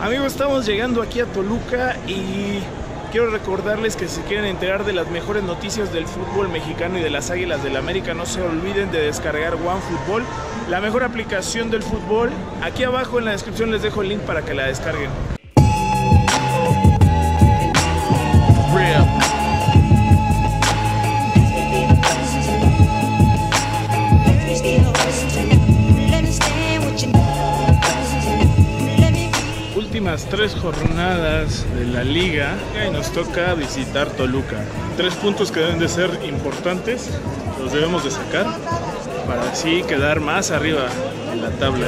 Amigos, estamos llegando aquí a Toluca y quiero recordarles que si quieren enterar de las mejores noticias del fútbol mexicano y de las Águilas del América, no se olviden de descargar OneFootball, la mejor aplicación del fútbol. Aquí abajo en la descripción les dejo el link para que la descarguen. Últimas 3 jornadas de la liga y nos toca visitar Toluca. 3 puntos que deben de ser importantes, los debemos de sacar para así quedar más arriba en la tabla.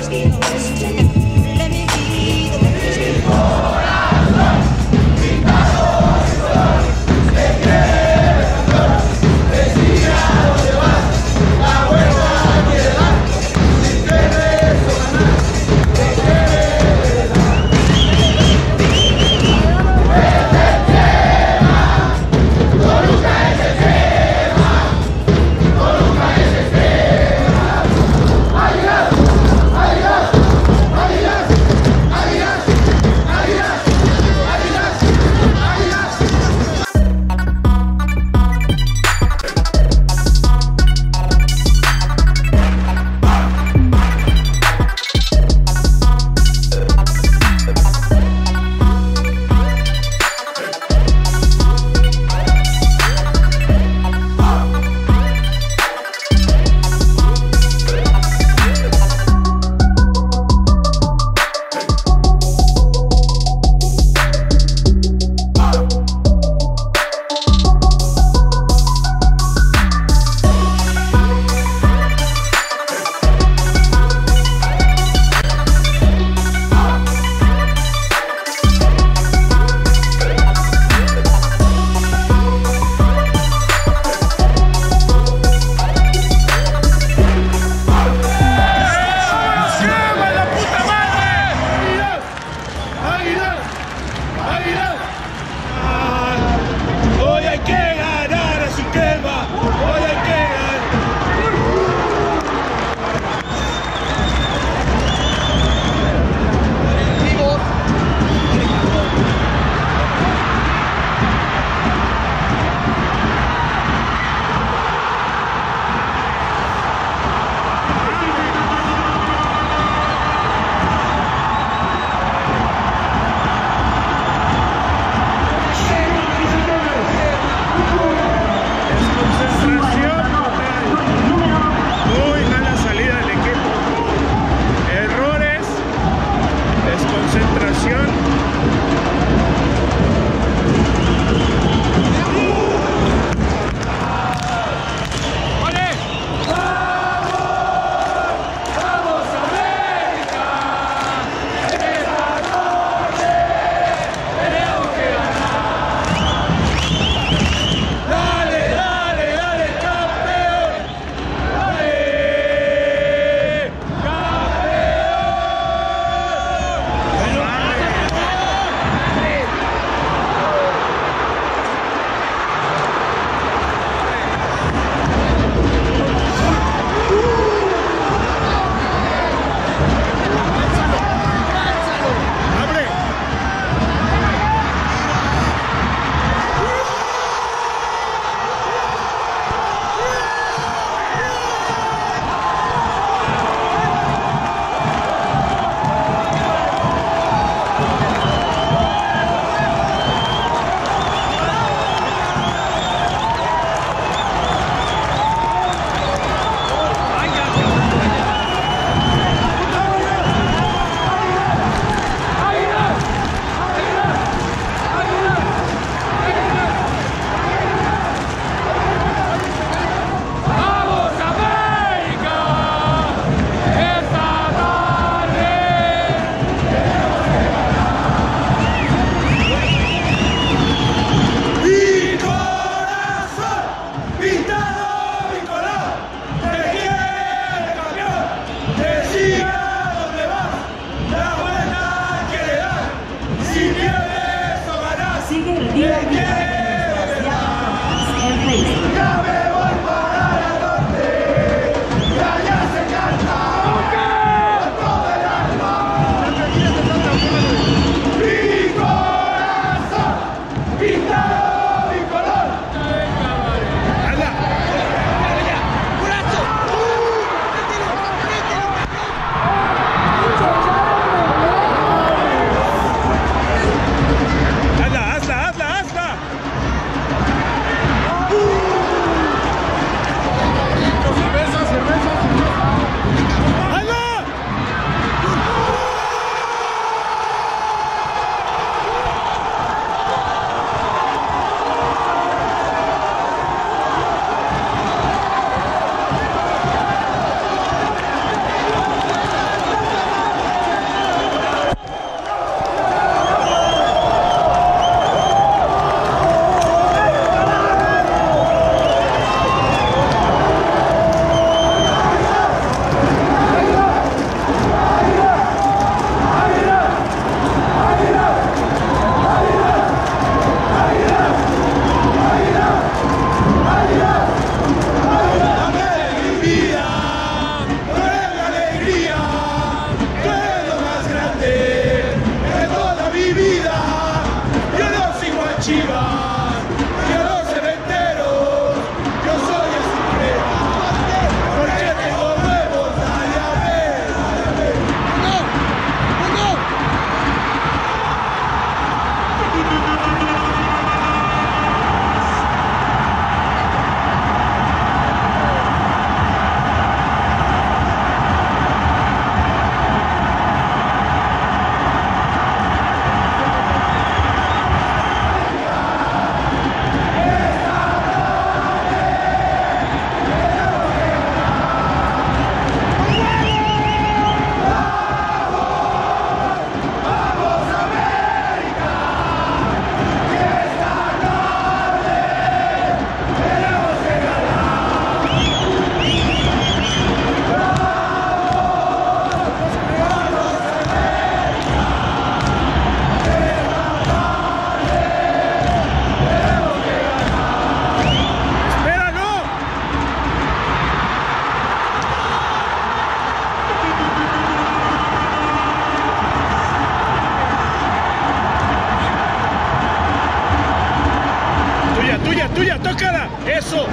¡Eso!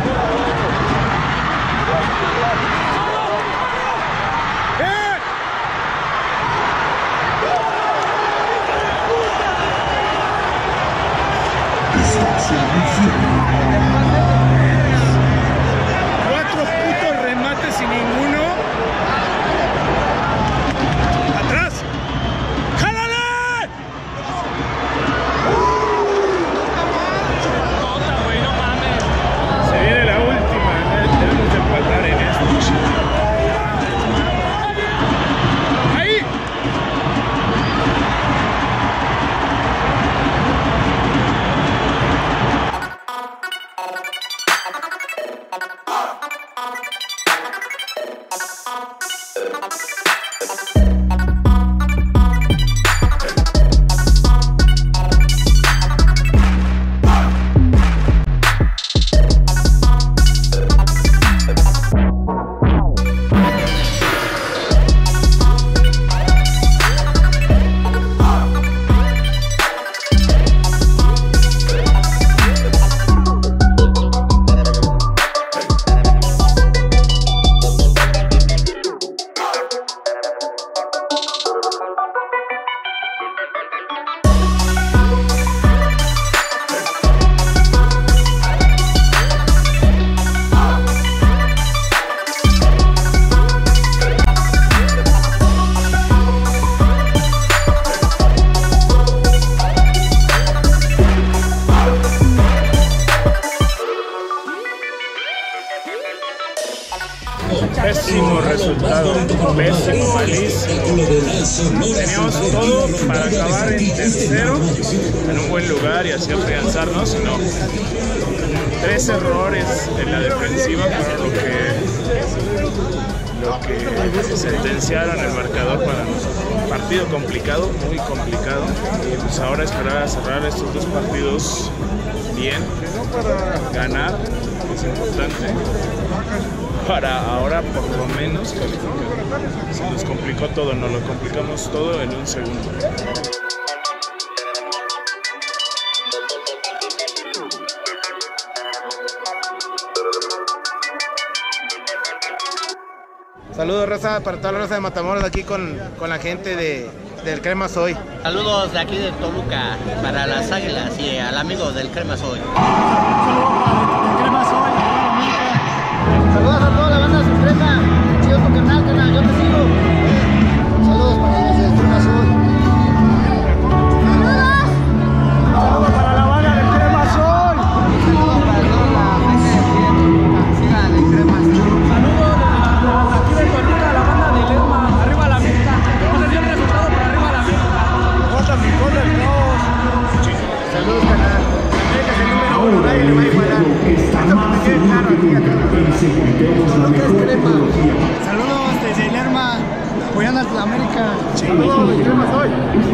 Cuatro putos remates y ninguno. ¡Atrás! ¡Jálale! Se viene la última, tenemos que empatar en esto. ¡Ahí! Pésimo resultado, pésimo, malísimo. Teníamos todo para acabar en tercero, en un buen lugar y así afianzarnos, sino 3 errores en la defensiva fueron lo que sentenciaron el marcador para nosotros. Partido complicado, muy complicado, y pues ahora esperar a cerrar estos 2 partidos bien, ganar, es importante, para ahora por lo menos calificar. Se nos complicó todo, nos lo complicamos todo en un segundo. Saludos, raza, para toda la raza de Matamoros, aquí con la gente del Crema Soy. Saludos de aquí de Toluca para las Águilas y al amigo del Crema Soy. Saludos a toda la banda suprema. Chido tu canal, yo te sigo. Saludos para los del Crema Soy. Saludos para la banda del Crema Soy. Saludos para toda la gente de sigan el Crema Soy. Saludos de aquí de Toluca, la banda de Lerma. Arriba la América. No se dio el resultado, pero arriba la América. Corta mi corta el caos. Saludos, canal. América es el número 1, nadie le va a igualar. Saludos desde Lerma, apoyando a la América. Saludos, Crema Soy.